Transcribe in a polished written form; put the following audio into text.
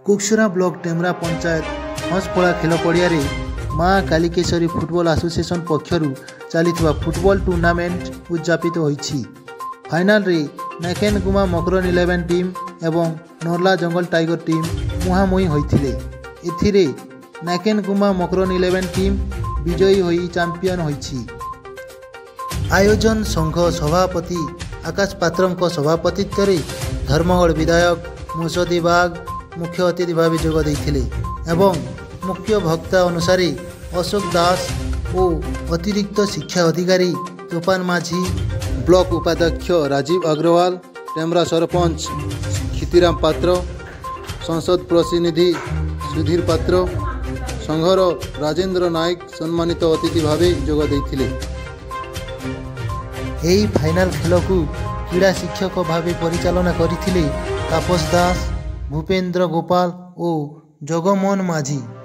कुकसुरा block टेमरा panchayat हंसपड़ा खेल पड़िया माँ कालिकेश्वरी फुटबॉल एसोसिएशन पक्षर चली फुटबॉल टूर्नामेंट उद्यापित होईछि। फाइनल रे नाकेन गुमा मकरन 11 टीम एवं नर्ला जंगल टाइगर टीम मुहांमुही होइथिले। एथिरे नाकेन गुमा मकरन 11 टीम विजयी होई चैंपियन होईछि। आयोजन संघ सभापति आकाश पात्रଙ୍କ सभापतित्व धर्मगढ़ विधायक मुसदी बाग मुख्य अतिथि भाव जोग देइथिले एवं मुख्य वक्ता अनुसार अशोक दास और अतिरिक्त शिक्षा अधिकारी तूफान माझी, ब्लॉक उपाध्यक्ष राजीव अग्रवाल, टेमरा सरपंच खितिराम पात्र, संसद प्रतिनिधि सुधीर पात्र, संघर राजेंद्र नायक सम्मानित अतिथि भाव जोग देइथिले। एही फाइनल खेल को क्रीड़ा शिक्षक भाव परिचालना करथिले तापस दास, भूपेन्द्र गोपाल और जगमोहन माझी।